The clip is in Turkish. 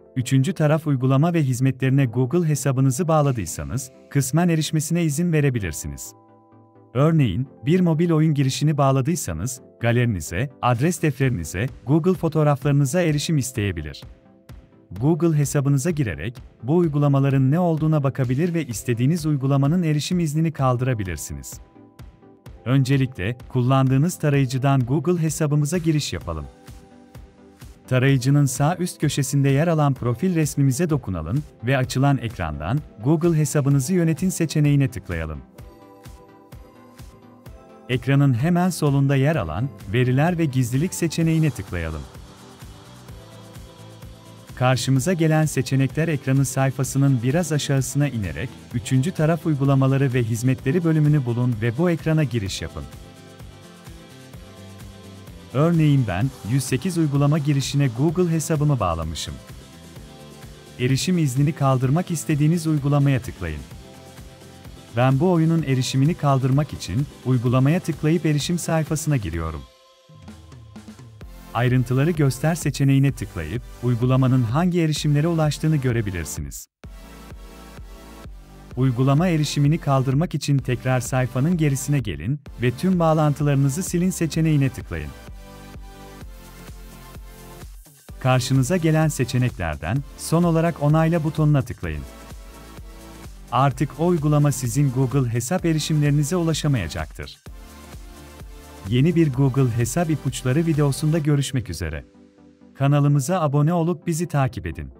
Üçüncü taraf uygulama ve hizmetlerine Google hesabınızı bağladıysanız, kısmen erişmesine izin verebilirsiniz. Örneğin, bir mobil oyun girişini bağladıysanız, galerinize, adres defterinize, Google fotoğraflarınıza erişim isteyebilir. Google hesabınıza girerek, bu uygulamaların ne olduğuna bakabilir ve istediğiniz uygulamanın erişim iznini kaldırabilirsiniz. Öncelikle, kullandığınız tarayıcıdan Google hesabımıza giriş yapalım. Tarayıcının sağ üst köşesinde yer alan profil resmimize dokunalım ve açılan ekrandan Google hesabınızı yönetin seçeneğine tıklayalım. Ekranın hemen solunda yer alan Veriler ve Gizlilik seçeneğine tıklayalım. Karşımıza gelen seçenekler ekranı sayfasının biraz aşağısına inerek, üçüncü taraf uygulamaları ve hizmetleri bölümünü bulun ve bu ekrana giriş yapın. Örneğin ben, 108 uygulama girişine Google hesabımı bağlamışım. Erişim iznini kaldırmak istediğiniz uygulamaya tıklayın. Ben bu oyunun erişimini kaldırmak için, uygulamaya tıklayıp erişim sayfasına giriyorum. Ayrıntıları göster seçeneğine tıklayıp, uygulamanın hangi erişimlere ulaştığını görebilirsiniz. Uygulama erişimini kaldırmak için tekrar sayfanın gerisine gelin ve tüm bağlantılarınızı silin seçeneğine tıklayın. Karşınıza gelen seçeneklerden, son olarak onayla butonuna tıklayın. Artık o uygulama sizin Google hesap erişimlerinize ulaşamayacaktır. Yeni bir Google hesap ipuçları videosunda görüşmek üzere. Kanalımıza abone olup bizi takip edin.